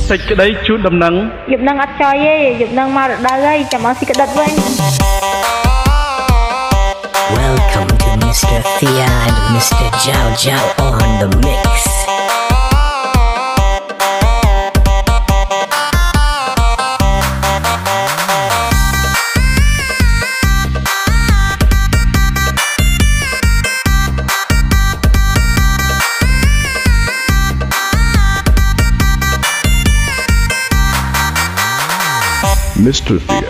Sạch cái đấy chút đầm nắng. Dục nâng ắt cho ye, dục nâng mau được đa gây, chẳng mau xí cái đất vinh. Welcome to Mr. Thea and Mr. Chav Chav on the mix. Mr. Thea.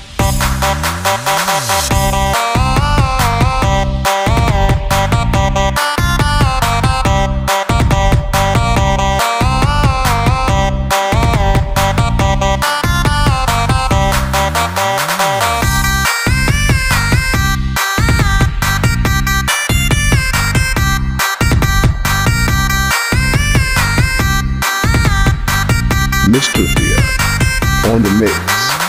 Mr. Thea on the mix.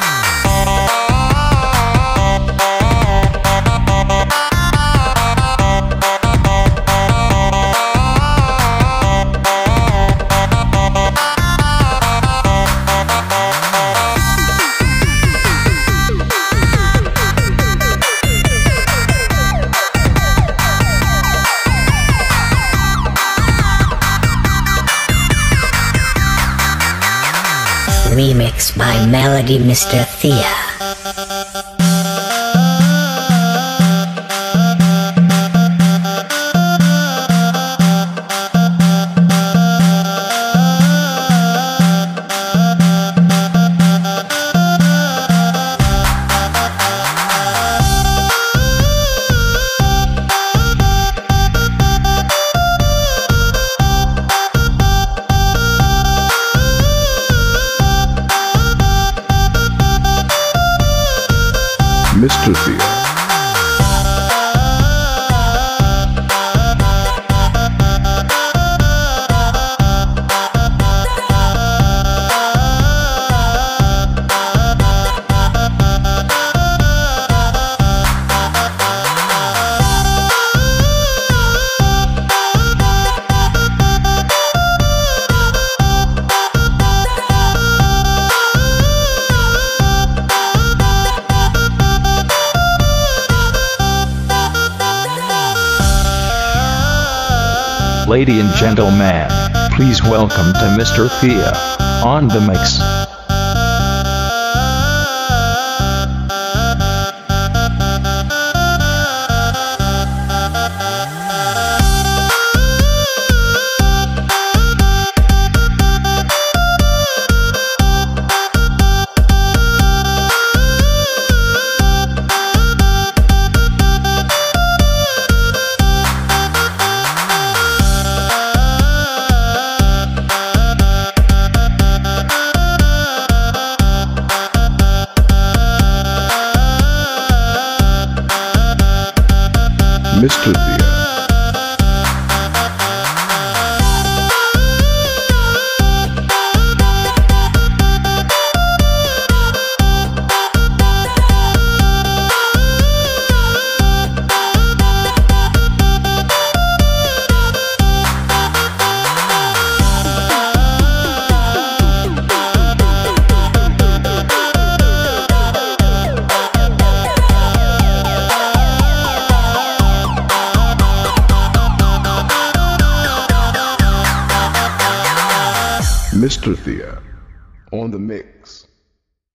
Remix by Melody Mr. Thea. Mr. Thea. Ladies and gentlemen, please welcome to Mr. Thea on the mix. Mr. Thea. Mr. Thea on the mix.